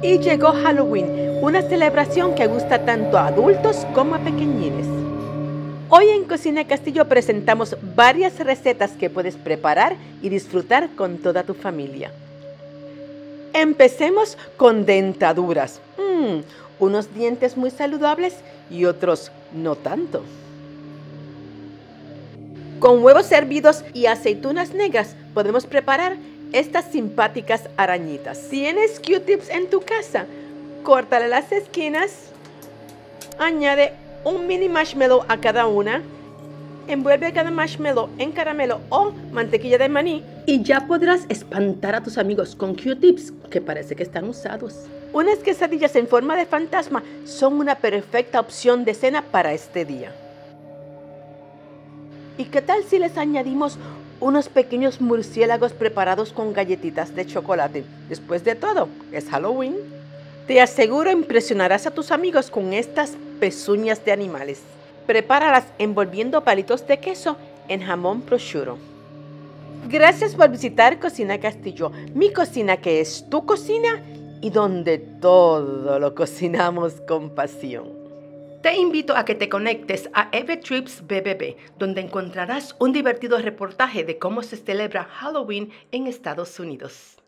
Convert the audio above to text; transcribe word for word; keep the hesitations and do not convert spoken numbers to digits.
Y llegó Halloween, una celebración que gusta tanto a adultos como a pequeñines. Hoy en Cocina Castillo presentamos varias recetas que puedes preparar y disfrutar con toda tu familia. Empecemos con dentaduras. Mm, unos dientes muy saludables y otros no tanto. Con huevos hervidos y aceitunas negras podemos preparar estas simpáticas arañitas. ¿Tienes Q-tips en tu casa? Córtale las esquinas, añade un mini marshmallow a cada una, envuelve cada marshmallow en caramelo o mantequilla de maní y ya podrás espantar a tus amigos con Q-tips que parece que están usados. Unas quesadillas en forma de fantasma son una perfecta opción de cena para este día. ¿Y qué tal si les añadimos unos pequeños murciélagos preparados con galletitas de chocolate? Después de todo, es Halloween. Te aseguro impresionarás a tus amigos con estas pezuñas de animales. Prepáralas envolviendo palitos de queso en jamón prosciutto. Gracias por visitar Cocina Castillo, mi cocina que es tu cocina y donde todo lo cocinamos con pasión. Te invito a que te conectes a Evertrips B B B, donde encontrarás un divertido reportaje de cómo se celebra Halloween en Estados Unidos.